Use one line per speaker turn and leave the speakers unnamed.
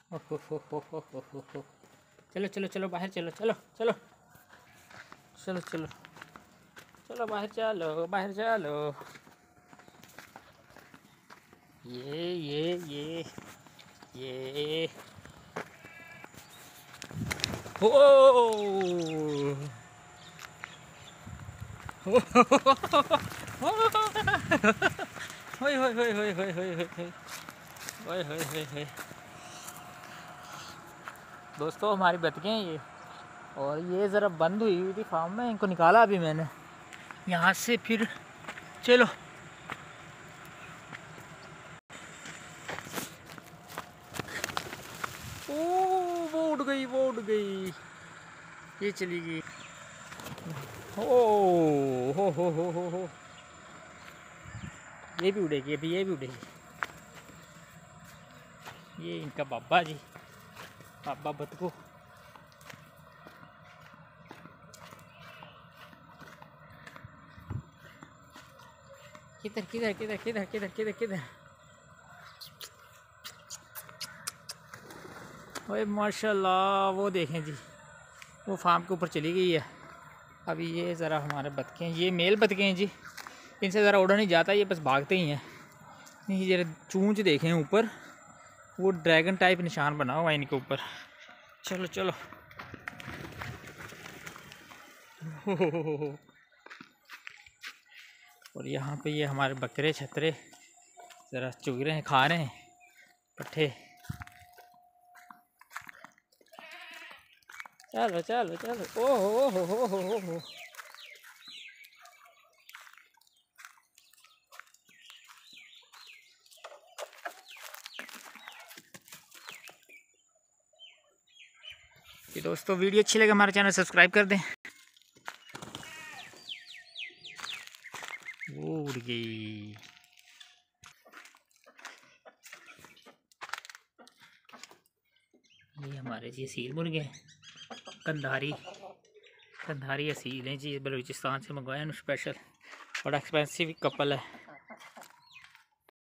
हो। चलो चलो चलो बाहर चलो चलो चलो चलो चलो चलो बाहर चलो बाहर चलो। ये हो होय होय होय होय होय होय होय होय होय होय होय। दोस्तों हमारी बतखें हैं ये, और ये ज़रा बंद हुई थी फार्म में, इनको निकाला अभी मैंने यहाँ से। फिर चलो ओ वो उड़ गई वो उड़ गई, ये चली गई। ओ हो ये भी उड़ेगी अभी, ये भी उड़ेगी। ये इनका बाबा जी, बाबा बतको। किधर किधर किधर किधर किधर किधर किधर, ओए माशाल्लाह। वो देखें जी, वो फार्म के ऊपर चली गई है। अभी ये ज़रा हमारे बतखें, ये मेल बतखें हैं जी, इनसे ज़रा उड़ा नहीं जाता, ये बस भागते ही हैं। ये ज़रा चूंच देखें ऊपर, वो ड्रैगन टाइप निशान बना हुआ है इनके ऊपर। चलो चलो और यहाँ पे ये हमारे बकरे छतरे ज़रा चुग रहे हैं, खा रहे हैं पट्ठे। चलो चलो चलो हो। दोस्तों वीडियो अच्छी लगे हमारे चैनल सब्सक्राइब कर दें। वो उड़ गई। ये हमारे जी असील मुर्गे हैं, कंधारी असील हैं जी, बलूचिस्तान से मंगवाए हैं स्पेशल, बड़ा एक्सपेंसिव कपल है।